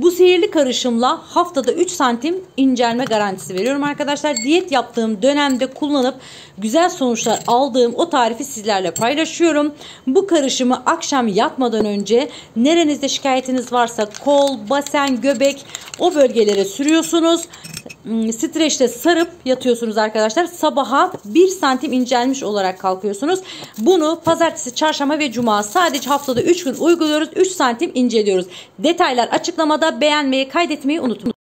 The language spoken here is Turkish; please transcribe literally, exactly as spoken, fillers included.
Bu sihirli karışımla haftada üç santim incelme garantisi veriyorum arkadaşlar. Diyet yaptığım dönemde kullanıp güzel sonuçlar aldığım o tarifi sizlerle paylaşıyorum. Bu karışımı akşam yatmadan önce nerenizde şikayetiniz varsa kol, basen, göbek o bölgelere sürüyorsunuz. Streçle sarıp yatıyorsunuz arkadaşlar. Sabaha bir santim incelmiş olarak kalkıyorsunuz. Bunu pazartesi, çarşamba ve cuma sadece haftada üç gün uyguluyoruz. üç santim inceliyoruz. Detaylar açıklamada. Beğenmeyi, kaydetmeyi unutmayın.